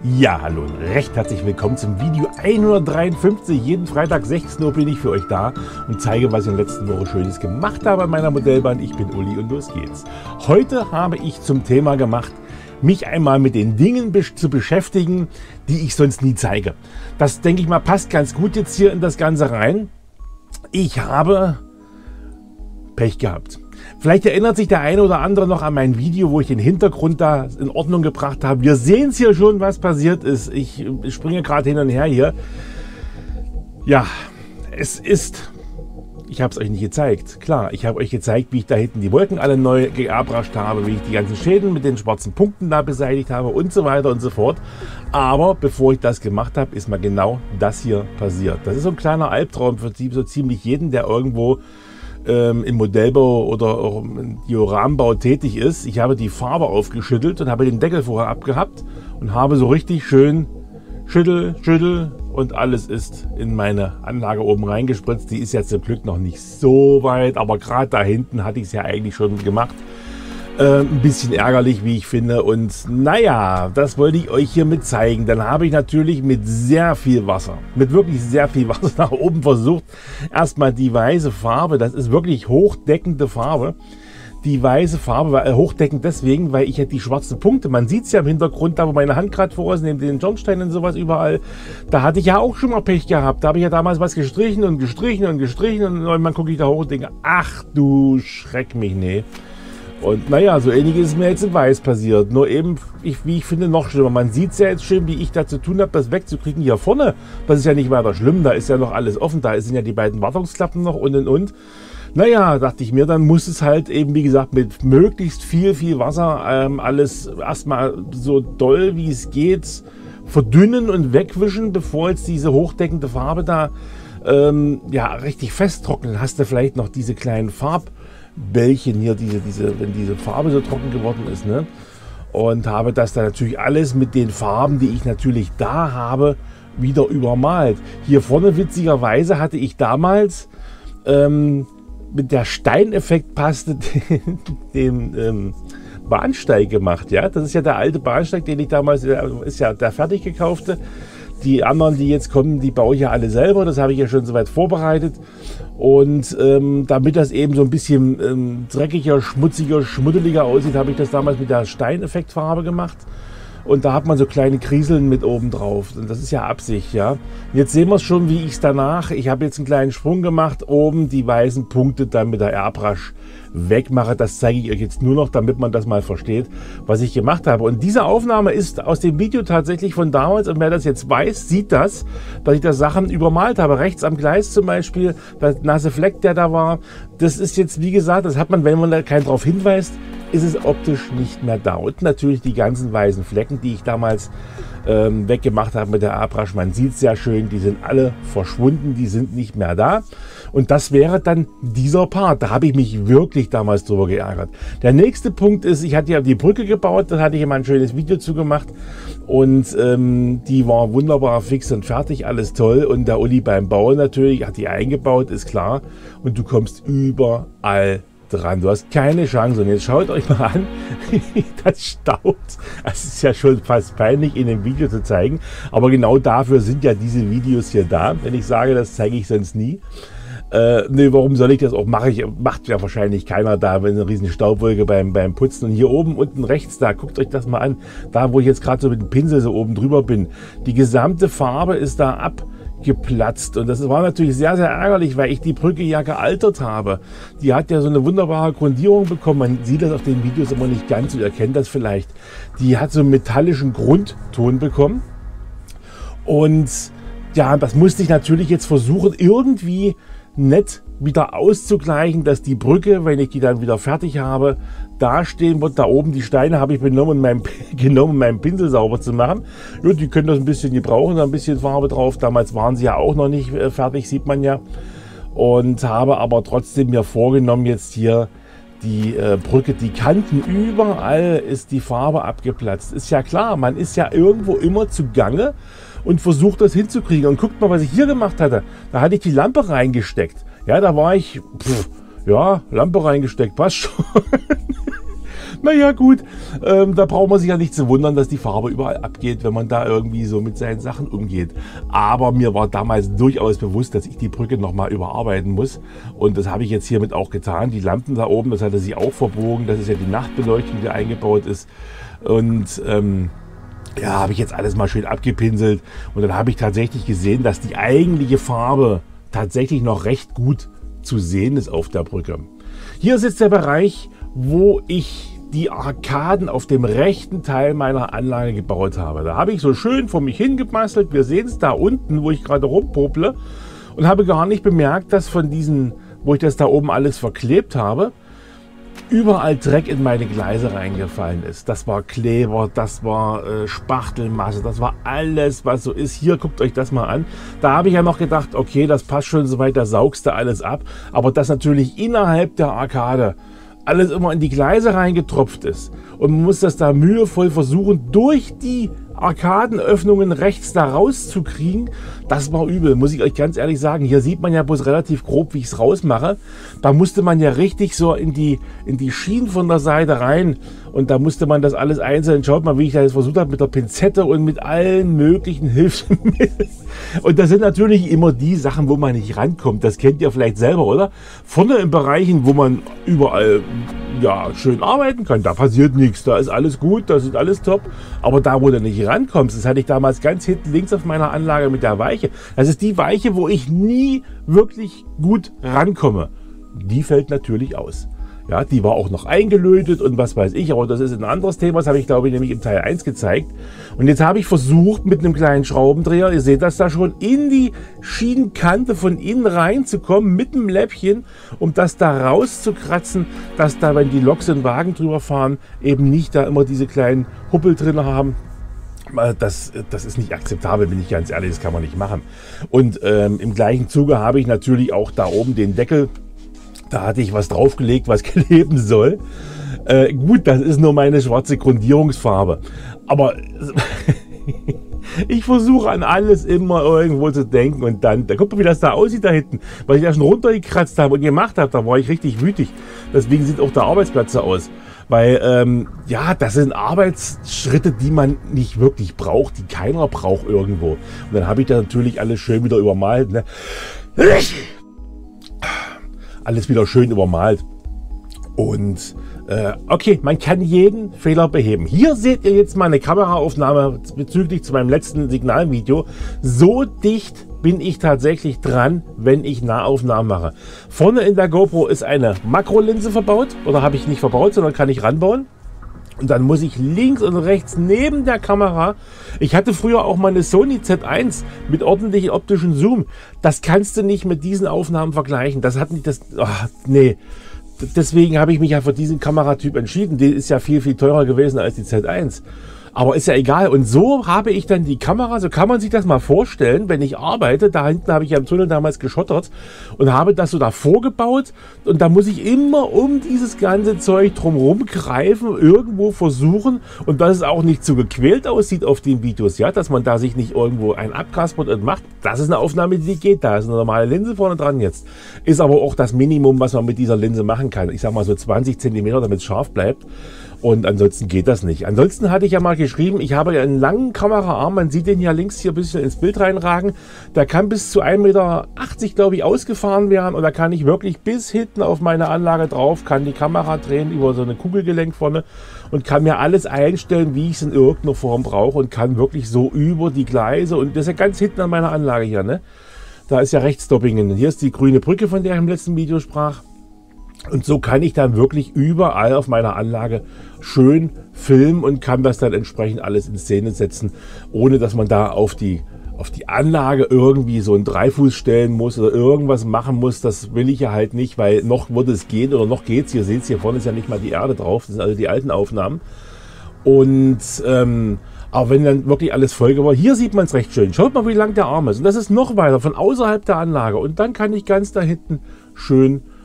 Ja, hallo und recht herzlich willkommen zum Video 153. Jeden Freitag 16 Uhr bin ich für euch da und zeige, was ich in der letzten Woche Schönes gemacht habe an meiner Modellbahn. Ich bin Uli und los geht's. Heute habe ich zum Thema gemacht, mich einmal mit den Dingen zu beschäftigen, die ich sonst nie zeige. Das, denke ich mal, passt ganz gut jetzt hier in das Ganze rein. Ich habe Pech gehabt. Vielleicht erinnert sich der eine oder andere noch an mein Video, wo ich den Hintergrund da in Ordnung gebracht habe. Wir sehen es hier schon, was passiert ist. Ich springe gerade hin und her hier. Ja, ich habe es euch nicht gezeigt. Klar, ich habe euch gezeigt, wie ich da hinten die Wolken alle neu geairbrushed habe, wie ich die ganzen Schäden mit den schwarzen Punkten da beseitigt habe und so weiter und so fort. Aber bevor ich das gemacht habe, ist mal genau das hier passiert. Das ist so ein kleiner Albtraum für so ziemlich jeden, der irgendwo im Modellbau oder auch im Dioramenbau tätig ist. Ich habe die Farbe aufgeschüttelt und habe den Deckel vorher abgehabt und habe so richtig schön schüttel und alles ist in meine Anlage oben reingespritzt. Die ist jetzt zum Glück noch nicht so weit, aber gerade da hinten hatte ich es ja eigentlich schon gemacht. Ein bisschen ärgerlich, wie ich finde, und naja, das wollte ich euch hiermit zeigen. Dann habe ich natürlich mit sehr viel Wasser, mit wirklich sehr viel Wasser nach oben versucht, erstmal die weiße Farbe, das ist wirklich hochdeckende Farbe, die weiße Farbe war hochdeckend deswegen, weil ich ja die schwarzen Punkte, man sieht es ja im Hintergrund, da wo meine Hand gerade vor ist, neben den Schornsteinen und sowas überall, da hatte ich ja auch schon mal Pech gehabt, da habe ich ja damals was gestrichen und irgendwann gucke ich da hoch und denke, ach du Schreck mich, nee. Und naja, so ähnliches ist mir jetzt in Weiß passiert. Nur eben, wie ich finde, noch schlimmer. Man sieht es ja jetzt schön, wie ich da zu tun habe, das wegzukriegen. Hier vorne, das ist ja nicht weiter schlimm. Da ist ja noch alles offen. Da sind ja die beiden Wartungsklappen noch und. Naja, dachte ich mir, dann muss es halt eben, wie gesagt, mit möglichst viel Wasser alles erstmal so doll, wie es geht, verdünnen und wegwischen, bevor jetzt diese hochdeckende Farbe da ja richtig festtrocknet. Hast du vielleicht noch diese kleinen Farbbällchen hier, wenn diese Farbe so trocken geworden ist, ne? Und habe das dann natürlich alles mit den Farben, die ich natürlich da habe, wieder übermalt. Hier vorne witzigerweise hatte ich damals mit der Steineffektpaste den Bahnsteig gemacht, ja. Das ist ja der alte Bahnsteig, den ich damals, ist ja der fertig gekaufte. Die anderen, die jetzt kommen, die baue ich ja alle selber. Das habe ich ja schon soweit vorbereitet. Und damit das eben so ein bisschen dreckiger, schmutziger, schmuddeliger aussieht, habe ich das damals mit der Steineffektfarbe gemacht. Und da hat man so kleine Krieseln mit oben drauf. Und das ist ja Absicht, ja. Jetzt sehen wir es schon, wie ich es danach. Ich habe jetzt einen kleinen Sprung gemacht, oben die weißen Punkte dann mit der Airbrush wegmache. Das zeige ich euch jetzt nur noch, damit man das mal versteht, was ich gemacht habe. Und diese Aufnahme ist aus dem Video tatsächlich von damals. Und wer das jetzt weiß, sieht das, dass ich da Sachen übermalt habe. Rechts am Gleis zum Beispiel, der nasse Fleck, der da war. Das ist jetzt, wie gesagt, das hat man, wenn man da keinen drauf hinweist, ist es optisch nicht mehr da. Und natürlich die ganzen weißen Flecken, die ich damals weggemacht habe mit der Airbrush. Man sieht es sehr schön, die sind alle verschwunden, die sind nicht mehr da. Und das wäre dann dieser Part. Da habe ich mich wirklich damals drüber geärgert. Der nächste Punkt ist, ich hatte ja die Brücke gebaut, da hatte ich immer ein schönes Video zu gemacht. Und die war wunderbar fix und fertig, alles toll. Und der Uli beim Bauen natürlich hat die eingebaut, ist klar. Und du kommst überall dran. Du hast keine Chance. Und jetzt schaut euch mal an, das staubt. Es ist ja schon fast peinlich in dem Video zu zeigen. Aber genau dafür sind ja diese Videos hier da. Wenn ich sage, das zeige ich sonst nie. Ne, warum soll ich das auch machen? Macht ja wahrscheinlich keiner da, wenn eine riesen Staubwolke beim Putzen. Und hier oben unten rechts da, guckt euch das mal an. Da, wo ich jetzt gerade so mit dem Pinsel so oben drüber bin. Die gesamte Farbe ist da abgeplatzt. Und das war natürlich sehr, sehr ärgerlich, weil ich die Brücke ja gealtert habe. Die hat ja so eine wunderbare Grundierung bekommen. Man sieht das auf den Videos immer nicht ganz, ihr kennt das vielleicht. Die hat so einen metallischen Grundton bekommen. Und ja, das musste ich natürlich jetzt versuchen, irgendwie nett wieder auszugleichen, dass die Brücke, wenn ich die dann wieder fertig habe, da stehen wird. Da oben die Steine habe ich genommen, meinen Pinsel sauber zu machen. Ja, die können das ein bisschen gebrauchen, da ein bisschen Farbe drauf. Damals waren sie ja auch noch nicht fertig, sieht man ja. Und habe aber trotzdem mir vorgenommen, jetzt hier die Brücke, die Kanten, überall ist die Farbe abgeplatzt. Ist ja klar, man ist ja irgendwo immer zugange und versucht das hinzukriegen. Und guckt mal, was ich hier gemacht hatte. Da hatte ich die Lampe reingesteckt. Ja, da war ich, ja, Lampe reingesteckt, passt schon. Naja gut, da braucht man sich ja nicht zu wundern, dass die Farbe überall abgeht, wenn man da irgendwie so mit seinen Sachen umgeht. Aber mir war damals durchaus bewusst, dass ich die Brücke nochmal überarbeiten muss. Und das habe ich jetzt hiermit auch getan. Die Lampen da oben, das hatte sie auch verbogen. Das ist ja die Nachtbeleuchtung, die eingebaut ist. Und ja, habe ich jetzt alles mal schön abgepinselt. Und dann habe ich tatsächlich gesehen, dass die eigentliche Farbe tatsächlich noch recht gut zu sehen ist auf der Brücke. Hier ist jetzt der Bereich, wo ich die Arkaden auf dem rechten Teil meiner Anlage gebaut habe. Da habe ich so schön vor mich hingebastelt. Wir sehen es da unten, wo ich gerade rumpople, und habe gar nicht bemerkt, dass von diesen, wo ich das da oben alles verklebt habe, überall Dreck in meine Gleise reingefallen ist. Das war Kleber, das war Spachtelmasse, das war alles, was so ist. Hier, guckt euch das mal an. Da habe ich ja noch gedacht, okay, das passt schon soweit, da saugst du alles ab. Aber dass natürlich innerhalb der Arkade alles immer in die Gleise reingetropft ist und man muss das da mühevoll versuchen, durch die Arkadenöffnungen rechts da rauszukriegen, das war übel, muss ich euch ganz ehrlich sagen. Hier sieht man ja bloß relativ grob, wie ich es rausmache. Da musste man ja richtig so in die Schienen von der Seite rein und da musste man das alles einzeln, schaut mal, wie ich das versucht habe, mit der Pinzette und mit allen möglichen Hilfsmitteln. Und das sind natürlich immer die Sachen, wo man nicht rankommt. Das kennt ihr vielleicht selber, oder? Vorne in Bereichen, wo man überall ja, schön arbeiten kann, da passiert nichts, da ist alles gut, das ist alles top. Aber da, wo du nicht rankommst, das hatte ich damals ganz hinten links auf meiner Anlage mit der Weiche. Das ist die Weiche, wo ich nie wirklich gut rankomme. Die fällt natürlich aus. Ja, die war auch noch eingelötet und was weiß ich, aber das ist ein anderes Thema, das habe ich, glaube ich, nämlich im Teil 1 gezeigt. Und jetzt habe ich versucht, mit einem kleinen Schraubendreher, ihr seht das da schon, in die Schienenkante von innen reinzukommen, mit dem Läppchen, um das da rauszukratzen, dass da, wenn die Loks und Wagen drüber fahren, eben nicht da immer diese kleinen Huppel drin haben. Das ist nicht akzeptabel, bin ich ganz ehrlich, das kann man nicht machen. Und im gleichen Zuge habe ich natürlich auch da oben den Deckel. Da hatte ich was draufgelegt, was kleben soll. Gut, das ist nur meine schwarze Grundierungsfarbe. Aber ich versuche an alles immer irgendwo zu denken. Und dann guckt mal, wie das da aussieht da hinten. Weil ich da schon runtergekratzt habe und gemacht habe, da war ich richtig wütig. Deswegen sieht auch der Arbeitsplatz so aus. Weil, ja, das sind Arbeitsschritte, die man nicht wirklich braucht, die keiner braucht irgendwo. Und dann habe ich da natürlich alles schön wieder übermalt. Ne? Alles wieder schön übermalt. Und okay, man kann jeden Fehler beheben. Hier seht ihr jetzt mal eine Kameraaufnahme bezüglich zu meinem letzten Signalvideo. So dicht bin ich tatsächlich dran, wenn ich Nahaufnahmen mache. Vorne in der GoPro ist eine Makrolinse verbaut. Oder habe ich nicht verbaut, sondern kann ich ranbauen. Und dann muss ich links und rechts neben der Kamera, ich hatte früher auch mal eine Sony Z1 mit ordentlichem optischen Zoom. Das kannst du nicht mit diesen Aufnahmen vergleichen. Das hat nicht das, ach, nee. Deswegen habe ich mich ja für diesen Kameratyp entschieden. Die ist ja viel, viel teurer gewesen als die Z1. Aber ist ja egal. Und so habe ich dann die Kamera, so kann man sich das mal vorstellen, wenn ich arbeite. Da hinten habe ich ja im Tunnel damals geschottert und habe das so davor gebaut. Und da muss ich immer um dieses ganze Zeug drumherum greifen, irgendwo versuchen. Und dass es auch nicht so gequält aussieht auf den Videos, ja, dass man da sich nicht irgendwo ein abkaspert und macht. Das ist eine Aufnahme, die geht. Da ist eine normale Linse vorne dran jetzt. Ist aber auch das Minimum, was man mit dieser Linse machen kann. Ich sag mal so 20 cm, damit es scharf bleibt. Und ansonsten geht das nicht. Ansonsten hatte ich ja mal geschrieben, ich habe ja einen langen Kameraarm, man sieht den ja links hier ein bisschen ins Bild reinragen. Der kann bis zu 1,80 Meter, glaube ich, ausgefahren werden. Und da kann ich wirklich bis hinten auf meine Anlage drauf, kann die Kamera drehen über so eine Kugelgelenk vorne und kann mir alles einstellen, wie ich es in irgendeiner Form brauche und kann wirklich so über die Gleise. Und das ist ja ganz hinten an meiner Anlage hier, ne? Da ist ja rechts Doppingen. Hier ist die grüne Brücke, von der ich im letzten Video sprach. Und so kann ich dann wirklich überall auf meiner Anlage schön filmen und kann das dann entsprechend alles in Szene setzen, ohne dass man da auf die Anlage irgendwie so einen Dreifuß stellen muss oder irgendwas machen muss. Das will ich ja halt nicht, weil noch würde es gehen oder noch geht's. Ihr seht es, hier vorne ist ja nicht mal die Erde drauf. Das sind also die alten Aufnahmen. Und aber wenn dann wirklich alles voll geworden, hier sieht man es recht schön. Schaut mal, wie lang der Arm ist. Und das ist noch weiter von außerhalb der Anlage. Und dann kann ich ganz da hinten schön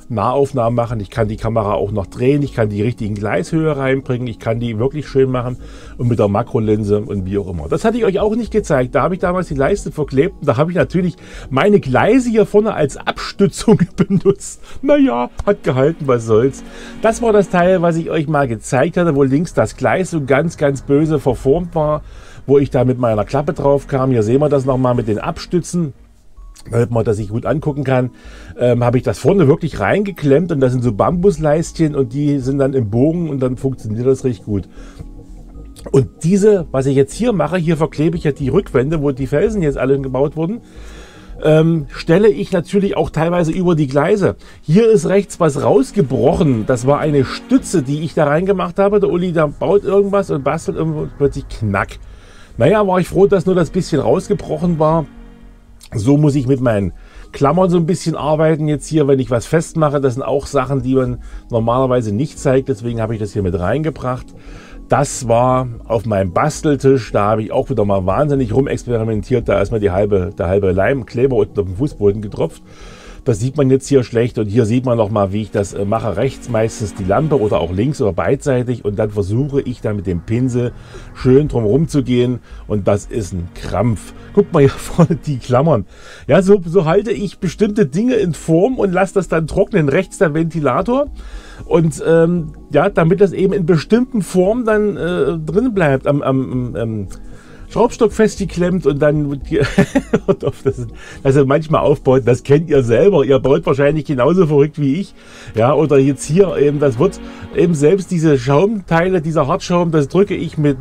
Nahaufnahmen machen, ich kann die Kamera auch noch drehen, ich kann die richtigen Gleishöhe reinbringen, ich kann die wirklich schön machen und mit der Makrolinse und wie auch immer. Das hatte ich euch auch nicht gezeigt, da habe ich damals die Leiste verklebt und da habe ich natürlich meine Gleise hier vorne als Abstützung benutzt. Naja, hat gehalten, was soll's. Das war das Teil, was ich euch mal gezeigt hatte, wo links das Gleis so ganz, ganz böse verformt war, wo ich da mit meiner Klappe drauf kam. Hier sehen wir das nochmal mit den Abstützen, damit man das sich gut angucken kann. Habe ich das vorne wirklich reingeklemmt und das sind so Bambusleistchen und die sind dann im Bogen und dann funktioniert das recht gut. Und diese, was ich jetzt hier mache, hier verklebe ich ja die Rückwände, wo die Felsen jetzt alle gebaut wurden, stelle ich natürlich auch teilweise über die Gleise. Hier ist rechts was rausgebrochen. Das war eine Stütze, die ich da reingemacht habe. Der Uli, der baut irgendwas und bastelt irgendwo plötzlich knack. Naja, war ich froh, dass nur das bisschen rausgebrochen war. So muss ich mit meinen Klammern so ein bisschen arbeiten jetzt hier, wenn ich was festmache. Das sind auch Sachen, die man normalerweise nicht zeigt. Deswegen habe ich das hier mit reingebracht. Das war auf meinem Basteltisch. Da habe ich auch wieder mal wahnsinnig rumexperimentiert. Da ist mir der halbe Leimkleber unten auf dem Fußboden getropft. Das sieht man jetzt hier schlecht und hier sieht man noch mal, wie ich das mache. Rechts meistens die Lampe oder auch links oder beidseitig und dann versuche ich da mit dem Pinsel schön drumherum zu gehen und das ist ein Krampf. Guckt mal hier vorne die Klammern. Ja, so halte ich bestimmte Dinge in Form und lasse das dann trocknen. Rechts der Ventilator und ja, damit das eben in bestimmten Formen dann drin bleibt am Schraubstock festgeklemmt und dann also manchmal aufbaut, das kennt ihr selber, ihr baut wahrscheinlich genauso verrückt wie ich, ja, oder jetzt hier eben, das wird eben selbst diese Schaumteile, dieser Hartschaum, das drücke ich mit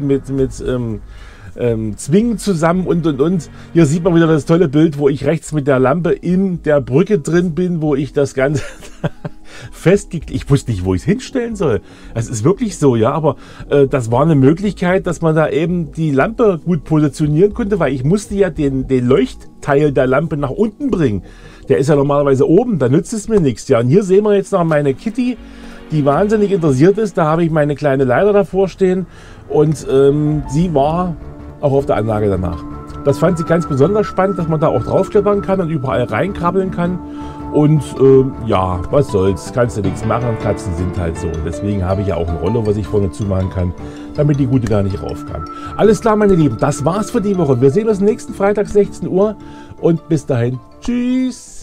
Zwingen zusammen und. Hier sieht man wieder das tolle Bild, wo ich rechts mit der Lampe in der Brücke drin bin, wo ich das Ganze festgeklebt. Ich wusste nicht, wo ich es hinstellen soll. Es ist wirklich so, ja, aber das war eine Möglichkeit, dass man da eben die Lampe gut positionieren konnte, weil ich musste ja den Leuchtteil der Lampe nach unten bringen. Der ist ja normalerweise oben, da nützt es mir nichts. Ja, und hier sehen wir jetzt noch meine Kitty, die wahnsinnig interessiert ist. Da habe ich meine kleine Leiter davor stehen und sie war auch auf der Anlage danach. Das fand sie ganz besonders spannend, dass man da auch draufklettern kann und überall reinkrabbeln kann. Und ja, was soll's, kannst du nichts machen, Katzen sind halt so. Deswegen habe ich ja auch ein Rollo, was ich vorne zumachen kann, damit die Gute gar nicht rauf kann. Alles klar, meine Lieben, das war's für die Woche. Wir sehen uns nächsten Freitag 16 Uhr und bis dahin, tschüss.